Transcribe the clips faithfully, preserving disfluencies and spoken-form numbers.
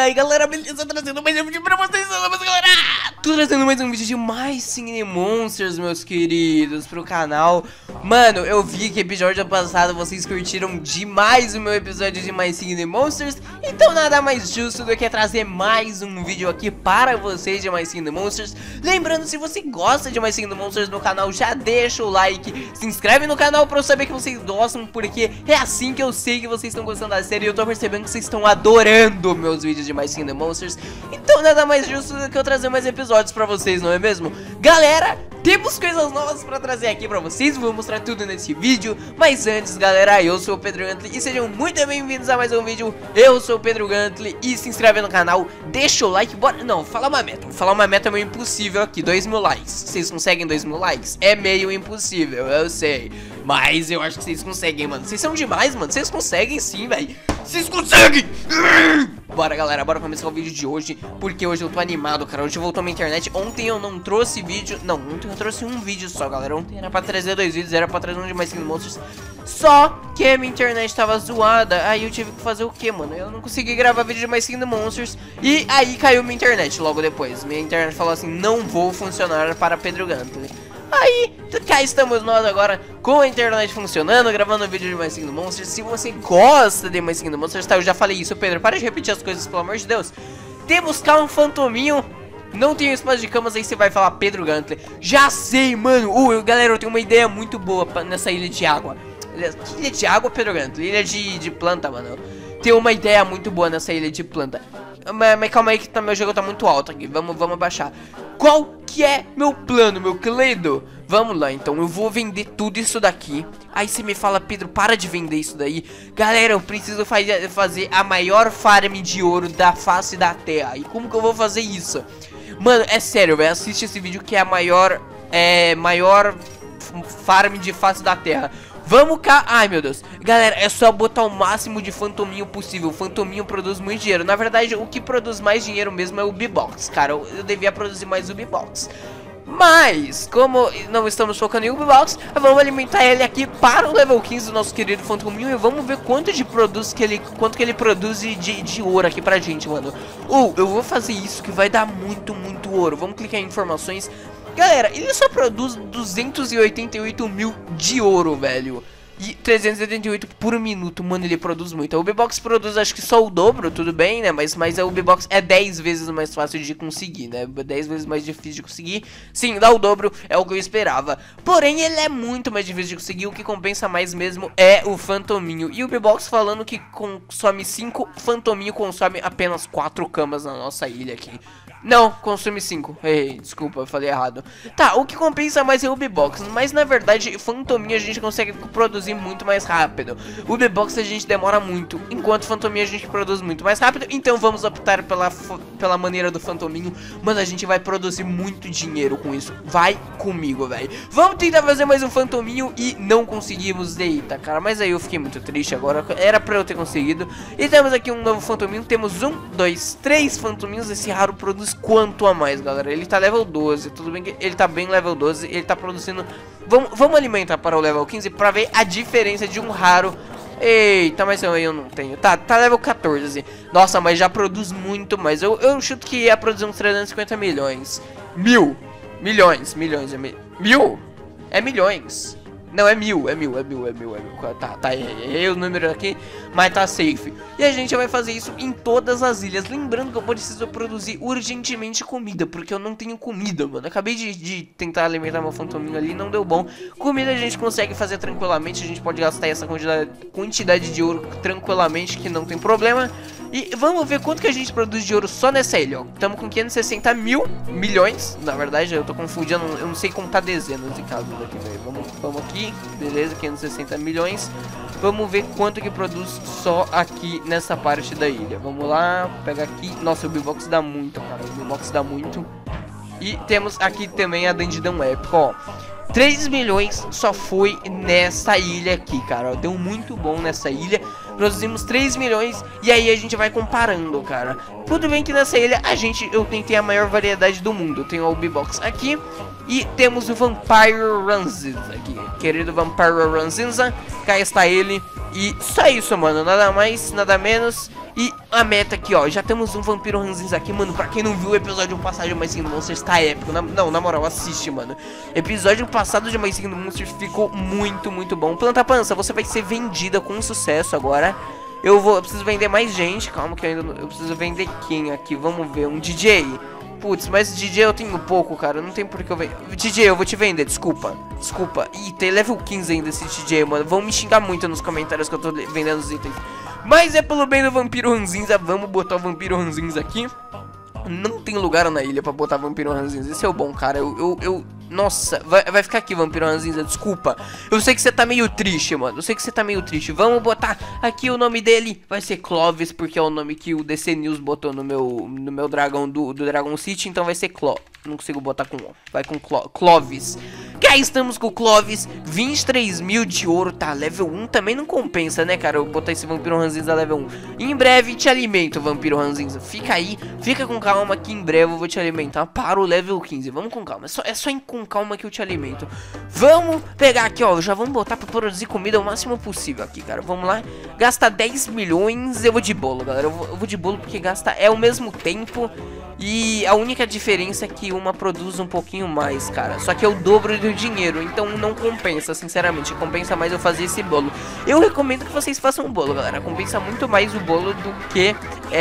aí galera, beleza? Trazendo mais um vídeo pra vocês, vamos galera! Tô trazendo mais um vídeo de mais Sign Monsters, meus queridos, pro canal. Mano, eu vi que episódio passado vocês curtiram demais o meu episódio de mais Sign Monsters. Então nada mais justo do que trazer mais um vídeo aqui para vocês de mais Sign Monsters. Lembrando, se você gosta de mais Sign Monsters no canal, já deixa o like, se inscreve no canal pra eu saber que vocês gostam, porque é assim que eu sei que vocês estão gostando da série. E eu tô percebendo que vocês estão adorando meus vídeos de mais Sign Monsters. Então nada mais justo do que eu trazer mais episódios pra vocês, não é mesmo? Galera, temos coisas novas pra trazer aqui pra vocês, vou mostrar tudo nesse vídeo. Mas antes, galera, eu sou o Pedro Gantly e sejam muito bem-vindos a mais um vídeo. Eu sou o Pedro Gantly e se inscreve no canal, deixa o like, bora... Não, falar uma meta, falar uma meta é meio impossível aqui, dois mil likes. Vocês conseguem dois mil likes? É meio impossível, eu sei, mas eu acho que vocês conseguem, mano. Vocês são demais, mano, vocês conseguem sim, velho. Vocês conseguem! Bora, galera, bora começar o vídeo de hoje, porque hoje eu tô animado, cara. Hoje voltou minha internet. Ontem eu não trouxe vídeo. Não, ontem eu trouxe um vídeo só, galera. Ontem era pra trazer dois vídeos, era pra trazer um de mais Sign Monsters. Só que a minha internet tava zoada. Aí eu tive que fazer o que, mano? Eu não consegui gravar vídeo de mais Sign Monsters. E aí caiu minha internet logo depois. Minha internet falou assim: não vou funcionar para Pedro Gantly. Aí, cá estamos nós agora com a internet funcionando, gravando um vídeo de mais Sign Monsters. Se você gosta de mais Sign Monsters, tá? Eu já falei isso, Pedro, para de repetir as coisas, pelo amor de Deus. Temos cá um fantominho, não tem espaço de camas, aí você vai falar Pedro Gantly. Já sei, mano. Uh, galera, eu tenho uma ideia muito boa pra, nessa ilha de água. Que ilha de água, Pedro Gantly? Ilha de, de planta, mano. Tem uma ideia muito boa nessa ilha de planta. Mas, mas calma aí que tá, meu jogo tá muito alto aqui. Vamos, vamos abaixar. Qual que é meu plano, meu querido? Vamos lá, então. Eu vou vender tudo isso daqui. Aí você me fala, Pedro, para de vender isso daí. Galera, eu preciso fazer, fazer a maior farm de ouro da face da terra. E como que eu vou fazer isso? Mano, é sério, velho. Assiste esse vídeo que é a maior... É... Maior farm de face da terra. Vamos cá, ai meu Deus. Galera, é só botar o máximo de fantominho possível. O fantominho produz muito dinheiro. Na verdade, o que produz mais dinheiro mesmo é o B-Box. Cara, eu, eu devia produzir mais o B-Box. Mas, como não estamos focando em o B-Box, vamos alimentar ele aqui para o level quinze do nosso querido fantominho. E vamos ver quanto de produz que ele, quanto que ele produz de, de ouro aqui pra gente, mano. Ou, uh, eu vou fazer isso que vai dar muito, muito ouro. Vamos clicar em informações. Galera, ele só produz duzentos e oitenta e oito mil de ouro, velho. E trezentos e setenta e oito por minuto, mano, ele produz muito. O B-Box produz acho que só o dobro, tudo bem, né? Mas, mas o B-Box é dez vezes mais fácil de conseguir, né? dez vezes mais difícil de conseguir. Sim, dá o dobro, é o que eu esperava. Porém, ele é muito mais difícil de conseguir. O que compensa mais mesmo é o fantominho. E o B-Box falando que consome cinco, fantominho consome apenas quatro camas na nossa ilha aqui. Não, consome cinco. Ei, desculpa, eu falei errado. Tá, o que compensa mais é o B-Box. Mas na verdade, fantominha a gente consegue produzir muito mais rápido. O B-Box a gente demora muito, enquanto fantominha a gente produz muito mais rápido. Então vamos optar pela, pela maneira do fantominho. Mano, a gente vai produzir muito dinheiro com isso. Vai comigo, velho. Vamos tentar fazer mais um fantominho e não conseguimos. Eita, cara, mas aí eu fiquei muito triste agora. Era pra eu ter conseguido. E temos aqui um novo fantominho. Temos um, dois, três fantominhos. Esse raro produz quanto a mais, galera? Ele tá level doze, tudo bem que ele tá bem level doze, ele tá produzindo... Vamos, vamos alimentar para o level quinze pra ver a diferença de um raro. Eita, mas eu, eu não tenho. Tá, tá level quatorze. Nossa, mas já produz muito mais. Eu, eu chuto que ia produzir uns trezentos e cinquenta milhões. Mil. Milhões, milhões. É mi... Mil? É milhões. Não, é mil, é mil, é mil, é mil, é mil. Tá, tá, errei o número aqui, mas tá safe. E a gente vai fazer isso em todas as ilhas. Lembrando que eu preciso produzir urgentemente comida, porque eu não tenho comida, mano. Acabei de, de tentar alimentar meu fantominho ali, não deu bom. Comida a gente consegue fazer tranquilamente, a gente pode gastar essa quantidade, quantidade de ouro tranquilamente, que não tem problema. E vamos ver quanto que a gente produz de ouro só nessa ilha, ó. Estamos com quinhentos e sessenta mil milhões. Na verdade, eu tô confundindo, eu não sei contar dezenas de casos aqui, velho. Vamos, vamos aqui, beleza, quinhentos e sessenta milhões. Vamos ver quanto que produz só aqui nessa parte da ilha. Vamos lá, pega aqui. Nossa, o B-Box dá muito, cara. O B-Box dá muito. E temos aqui também a Dandidão épica, ó. três milhões só foi nessa ilha aqui, cara. Deu muito bom nessa ilha. Produzimos três milhões e aí a gente vai comparando, cara. Tudo bem que nessa ilha a gente, eu tentei a maior variedade do mundo. Eu tenho o B-Box aqui e temos o Vampire Ranzinza aqui. Querido Vampire Ranzinza, cá está ele. E só isso, mano, nada mais, nada menos. E a meta aqui, ó, já temos um vampiro ranzinza aqui, mano. Pra quem não viu o episódio passado de My Singing Monsters, tá épico, na, não, na moral, assiste, mano. Episódio passado de My Singing Monsters ficou muito, muito bom. Planta Pança, você vai ser vendida com sucesso agora. Eu vou, eu preciso vender mais gente, calma que eu ainda não, eu preciso vender quem aqui, vamos ver, um D J. Putz, mas D J eu tenho pouco, cara, não tem por que eu vender. D J, eu vou te vender, desculpa, desculpa. Ih, tem level quinze ainda esse D J, mano, vão me xingar muito nos comentários que eu tô vendendo os itens. Mas é pelo bem do vampiro ranzinza, vamos botar o vampiro ranzinza aqui. Não tem lugar na ilha pra botar vampiro ranzinza, esse é o bom, cara, eu, eu, eu nossa, vai, vai ficar aqui vampiro ranzinza, desculpa. Eu sei que você tá meio triste, mano, eu sei que você tá meio triste. Vamos botar aqui o nome dele, vai ser Clovis, porque é o nome que o D C News botou no meu, no meu dragão do, do Dragon City, então vai ser Clo. Não consigo botar com O, vai com Clo, Clovis. Cá estamos com o Clovis, vinte e três mil de ouro, tá, level um também não compensa, né, cara, eu botar esse vampiro ranzinza level um. Em breve te alimento, vampiro ranzinza, fica aí, fica com calma que em breve eu vou te alimentar para o level quinze, vamos com calma, é só, é só ir com calma que eu te alimento. Vamos pegar aqui, ó, já vamos botar pra produzir comida o máximo possível aqui, cara, vamos lá. Gasta dez milhões, eu vou de bolo, galera, eu vou, eu vou de bolo porque gasta, é o mesmo tempo. E a única diferença é que uma produz um pouquinho mais, cara. Só que é o dobro do dinheiro, então não compensa, sinceramente. Compensa mais eu fazer esse bolo. Eu recomendo que vocês façam um bolo, galera. Compensa muito mais o bolo do que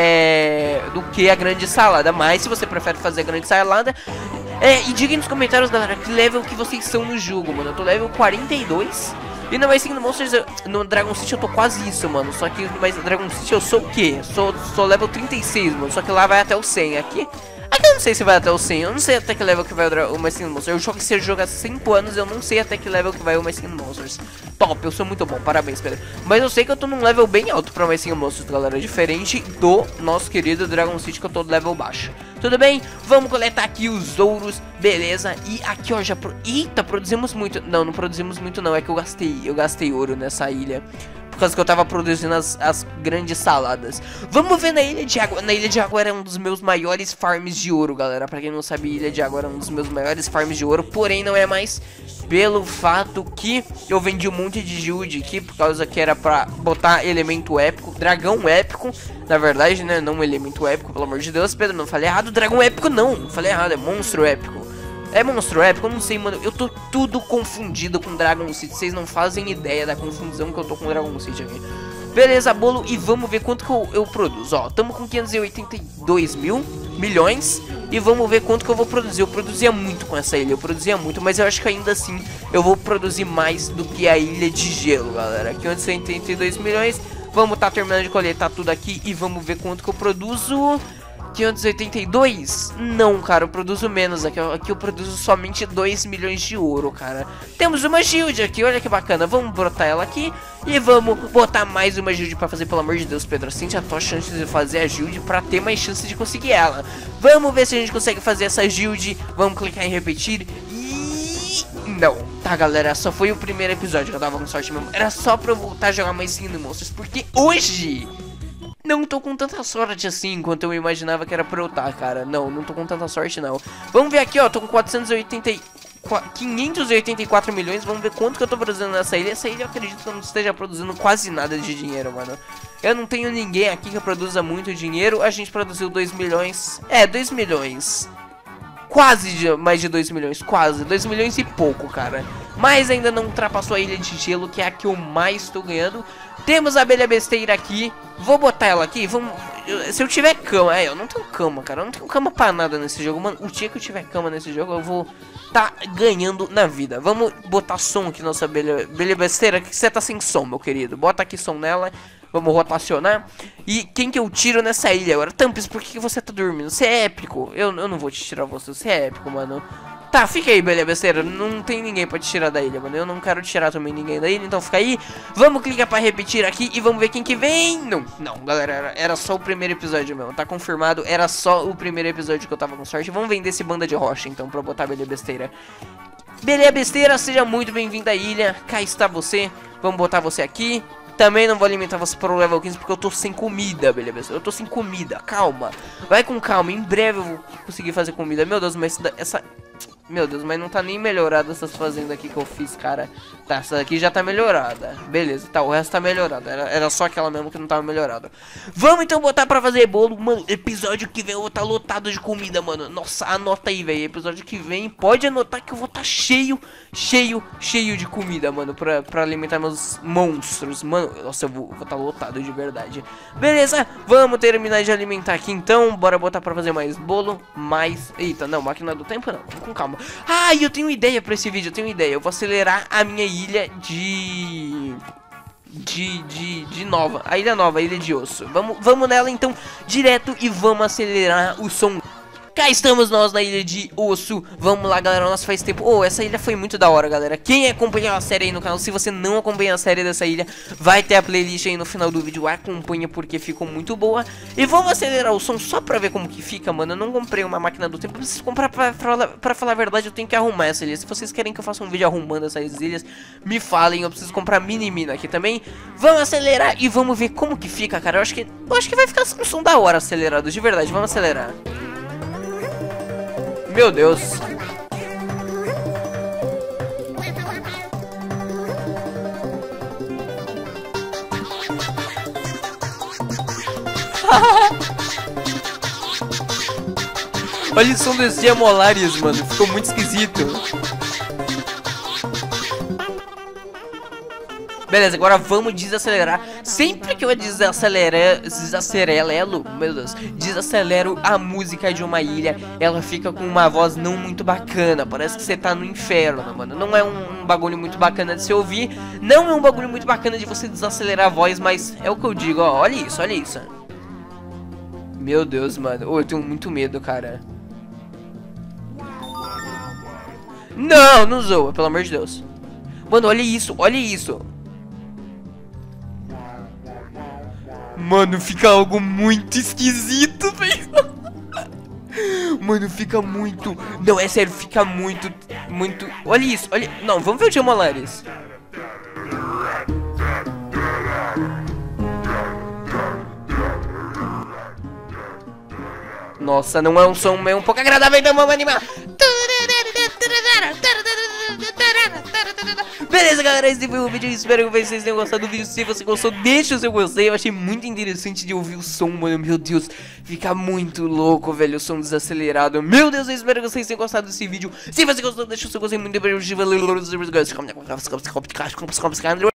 é, do que a grande salada. Mas se você prefere fazer a grande salada, é, e diga nos comentários, galera, que level que vocês são no jogo, mano. Eu tô level quarenta e dois. E no My Singing Monsters, eu, no Dragon City eu tô quase isso, mano. Só que no Dragon City eu sou o quê? Sou, sou level trinta e seis, mano. Só que lá vai até o cem. Aqui, aqui eu não sei se vai até o cem. Eu não sei até que level que vai o, o My Singing Monsters. Eu jogo, se eu jogar cinco anos, eu não sei até que level que vai o My Singing Monsters. Top, eu sou muito bom, parabéns, Pedro. Mas eu sei que eu tô num level bem alto pra My Singing Monsters, galera. Diferente do nosso querido Dragon City, que eu tô no level baixo. Tudo bem? Vamos coletar aqui os ouros, beleza? E aqui, ó, já... Pro... Eita, produzimos muito. Não, não produzimos muito, não. É que eu gastei, eu gastei ouro nessa ilha. Por causa que eu tava produzindo as, as grandes saladas. Vamos ver na Ilha de Água. Na Ilha de Água era um dos meus maiores farms de ouro, galera. Pra quem não sabe, Ilha de Água era um dos meus maiores farms de ouro. Porém, não é mais pelo fato que eu vendi um monte de Jude aqui. Por causa que era pra botar elemento épico. Dragão épico, na verdade, né? Não um elemento épico, pelo amor de Deus, Pedro. Não falei errado. Dragão épico não. Falei errado, é monstro épico. É monstro épico, eu não sei, mano. Eu tô tudo confundido com Dragon City. Vocês não fazem ideia da confusão que eu tô com Dragon City aqui. Beleza, bolo. E vamos ver quanto que eu, eu produzo. Ó, tamo com quinhentos e oitenta e dois mil milhões. E vamos ver quanto que eu vou produzir. Eu produzia muito com essa ilha, eu produzia muito. Mas eu acho que ainda assim eu vou produzir mais do que a Ilha de Gelo, galera. quinhentos e oitenta e dois milhões. Vamos tá terminando de coletar tudo aqui. E vamos ver quanto que eu produzo. quinhentos e oitenta e dois? Não, cara, eu produzo menos. Aqui, aqui eu produzo somente dois milhões de ouro, cara. Temos uma Shield aqui, olha que bacana. Vamos botar ela aqui e vamos botar mais uma Shield pra fazer, pelo amor de Deus, Pedro. Acende a tocha antes de fazer a Shield pra ter mais chance de conseguir ela. Vamos ver se a gente consegue fazer essa Shield. Vamos clicar em repetir e... não, tá, galera, só foi o primeiro episódio que eu tava com sorte mesmo. Era só pra eu voltar a jogar mais Singing Monsters, porque hoje... não tô com tanta sorte assim quanto eu imaginava que era pra eu estar, cara. Não, não tô com tanta sorte, não. Vamos ver aqui, ó. Tô com quinhentos e oitenta e quatro milhões. Vamos ver quanto que eu tô produzindo nessa ilha. Essa ilha eu acredito que eu não esteja produzindo quase nada de dinheiro, mano. Eu não tenho ninguém aqui que produza muito dinheiro. A gente produziu dois milhões. É, dois milhões. Quase de, mais de dois milhões, quase, dois milhões e pouco, cara. Mas ainda não ultrapassou a Ilha de Gelo, que é a que eu mais tô ganhando. Temos a abelha besteira aqui. Vou botar ela aqui, vamos... Se eu tiver cama, é, eu não tenho cama, cara. Eu não tenho cama pra nada nesse jogo, mano. O dia que eu tiver cama nesse jogo, eu vou tá ganhando na vida. Vamos botar som aqui, nossa abelha, abelha besteira, que você tá sem som, meu querido. Bota aqui som nela. Vamos rotacionar. E quem que eu tiro nessa ilha agora? Tampes, por que você tá dormindo? Você é épico. Eu, eu não vou te tirar você. Você é épico, mano. Tá, fica aí, beleza, besteira. Não tem ninguém pra te tirar da ilha, mano. Eu não quero tirar também ninguém da ilha, então fica aí. Vamos clicar pra repetir aqui e vamos ver quem que vem. Não, não, galera, era, era só o primeiro episódio mesmo. Tá confirmado, era só o primeiro episódio que eu tava com sorte. Vamos vender esse banda de rocha, então, pra botar a beleza besteira. Beleza, besteira, seja muito bem-vindo à ilha. Cá está você. Vamos botar você aqui. Também não vou alimentar você para o level quinze porque eu tô sem comida, beleza? Eu tô sem comida, calma. Vai com calma, em breve eu vou conseguir fazer comida. Meu Deus, mas essa... Meu Deus, mas não tá nem melhorada essas fazendas aqui que eu fiz, cara. Tá, essa daqui já tá melhorada. Beleza, tá, o resto tá melhorado. Era, era só aquela mesmo que não tava melhorada. Vamos então botar pra fazer bolo. Mano, episódio que vem eu vou estar tá lotado de comida, mano. Nossa, anota aí, velho. Episódio que vem, pode anotar que eu vou estar tá cheio, cheio, cheio de comida, mano. Pra, pra alimentar meus monstros. Mano, nossa, eu vou estar tá lotado de verdade. Beleza, vamos terminar de alimentar aqui então. Bora botar pra fazer mais bolo. Mais... Eita, não, máquina do tempo não. Com calma. Ah, e eu tenho ideia pra esse vídeo, eu tenho ideia. Eu vou acelerar a minha ilha de... De, de, de nova. A ilha nova, a ilha de osso. Vamos, vamos nela então, direto, e vamos acelerar o som. Cá estamos nós na ilha de osso. Vamos lá, galera, nossa, faz tempo. Oh, essa ilha foi muito da hora, galera. Quem acompanha a série aí no canal, se você não acompanha a série dessa ilha, vai ter a playlist aí no final do vídeo. Acompanha porque ficou muito boa. E vamos acelerar o som só pra ver como que fica, mano. Eu não comprei uma máquina do tempo, eu preciso comprar pra, pra, pra falar a verdade. Eu tenho que arrumar essa ilha. Se vocês querem que eu faça um vídeo arrumando essas ilhas, me falem. Eu preciso comprar mini mina aqui também. Vamos acelerar e vamos ver como que fica, cara. Eu acho que, eu acho que vai ficar um som da hora acelerado, de verdade. Vamos acelerar. Meu Deus. Olha o som dos Gemolares, mano. Ficou muito esquisito. Beleza, agora vamos desacelerar. Sempre que eu desacelero, desacelero, meu Deus, desacelero a música de uma ilha, ela fica com uma voz não muito bacana. Parece que você tá no inferno, mano. Não é um, um bagulho muito bacana de se ouvir. Não é um bagulho muito bacana de você desacelerar a voz, mas é o que eu digo, ó. Olha isso, olha isso. Meu Deus, mano. Oh, eu tenho muito medo, cara. Não, não zoa, pelo amor de Deus. Mano, olha isso, olha isso. Mano, fica algo muito esquisito, velho. Mano, fica muito... Não, é sério, fica muito... Muito... Olha isso, olha... Não, vamos ver o Gemolares. Nossa, não é um som meio um pouco agradável, então vamos animar. Beleza, galera, esse foi o vídeo. Espero que vocês tenham gostado do vídeo. Se você gostou, deixa o seu gostei. Eu achei muito interessante de ouvir o som, mano. Meu Deus, fica muito louco, velho, o som desacelerado. Meu Deus, eu espero que vocês tenham gostado desse vídeo. Se você gostou, deixa o seu gostei. Muito bem.